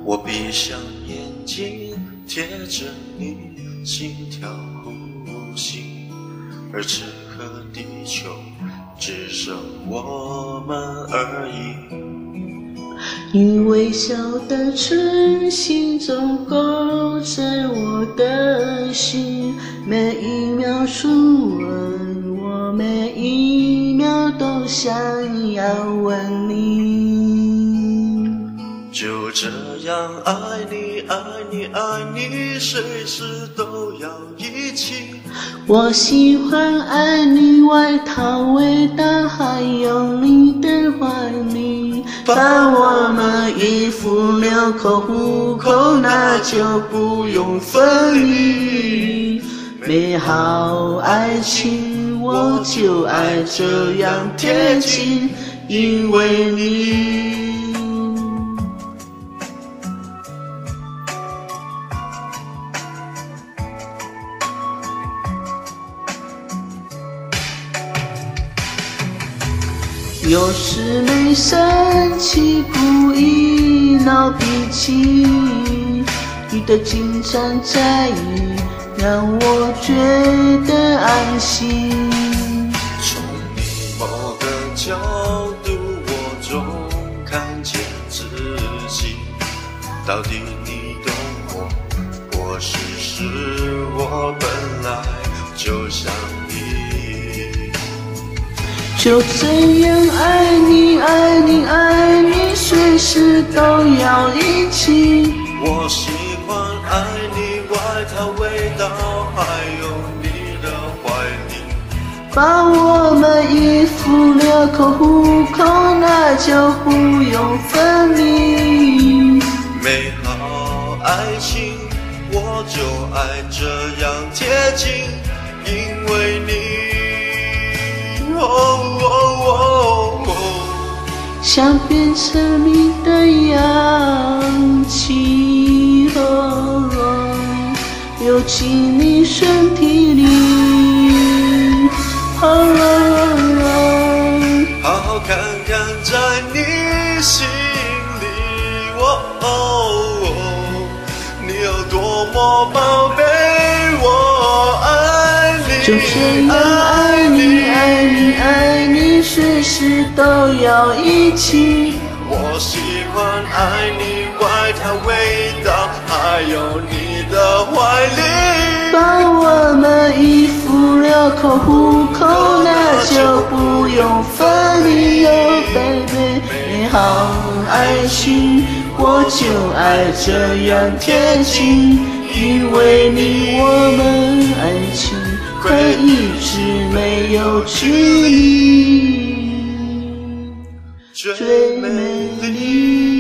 我闭上眼睛，贴着你，心跳呼吸，而此刻地球只剩我们而已。 你微笑的唇，心中勾着我的心，每一秒初吻，我每一秒都想要吻你。 就这样爱你，爱你，爱你，随时都要一起。 我喜欢爱你外套味道，还有你的怀里，把我们衣服留口虎口，那就不用分离。美好爱情，我就爱这样贴近，因为你。有时没生气，故意闹脾气，你的紧张在意，让我觉得安心。 从你某个角度，我总看见自己。到底你懂我，或是我本来就像你。 就这样爱你，爱你，爱你，随时都要一起。 我喜欢爱你外套味道，还有你的怀里， 把我们衣服留口虎口，那就不用分离。 美好爱情，我就爱这样贴近，因为你。 想变成你的氧气，流进你身体里，好好看看在你心里，你有多么宝贝，我爱你， 就这样爱你，爱你，爱你，随时都要一起。 我喜欢爱你外套味道，还有你的怀里， 把我们衣服留口虎口，那就不用分离哦 baby。 美好爱情，我就爱这样贴近，因为你我们爱情会一直没有距离，最美丽。